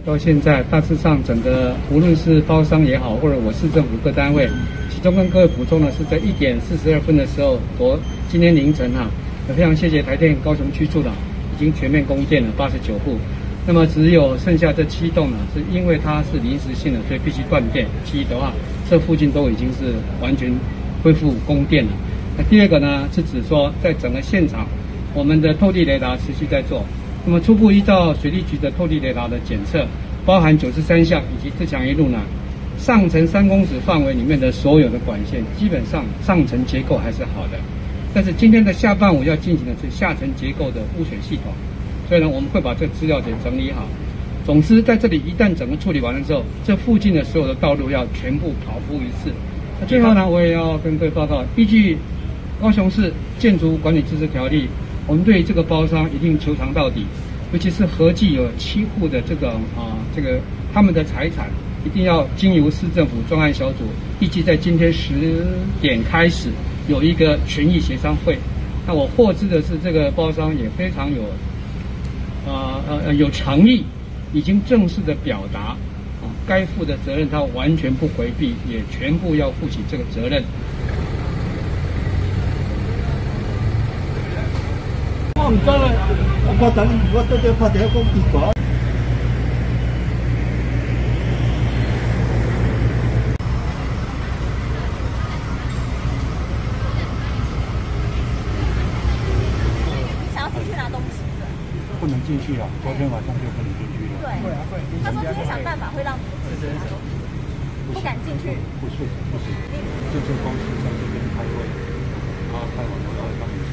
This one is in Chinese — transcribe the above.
到现在，大致上整个无论是包商也好，或者我市政府各单位，其中跟各位补充的是在1点42分的时候，今天凌晨非常谢谢台电高雄区处长已经全面供电了89户，那么只有剩下这7栋是因为它是临时性的，所以必须断电。其余的话，这附近都已经是完全恢复供电了。那第二个呢，是指说在整个现场，我们的透地雷达持续在做。那么初步依照水利局的透地雷达的检测，包含93项以及自强一路上层3公尺范围里面的所有的管线，基本上上层结构还是好的。但是今天的下半午要进行的是下层结构的污水系统，所以呢，我们会把这个资料给整理好。总之，在这里一旦整个处理完了之后，这附近的所有的道路要全部跑铺一次。那最后呢，我也要跟各位报告，依据高雄市建筑管理自治条例，我们对这个包商一定求偿到底，尤其是合计有7户的这个他们的财产一定要经由市政府专案小组，预计在今天10点开始有一个权益协商会。那我获知的是，这个包商也非常有诚意，已经正式的表达该负的责任他完全不回避，也全部要负起这个责任。 我唔知啦，我等我到底拍第一個結果。 你想要进去拿东西的？ 不能进去了，昨天晚上就不能进去了。 对，他说今天想办法会让你进去拿东西，不敢进去。 不行，这公司在这边开会，他开完了他们。